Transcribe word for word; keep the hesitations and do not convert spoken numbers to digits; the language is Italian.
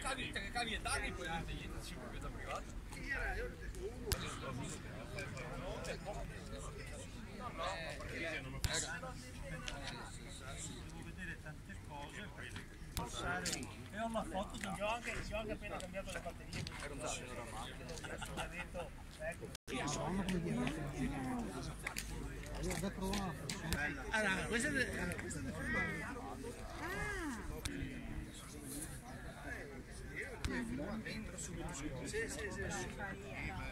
cavi, te che cavi e dagli, poi niente, niente, ci vuoi da privato. No, no, perché non mi devo vedere tante cose, passare e ho la foto di ho anche, ho anche appena cambiato le batterie, ho detto, ecco. Allora, questa è questa è dentro subito. Sì, sì, sì.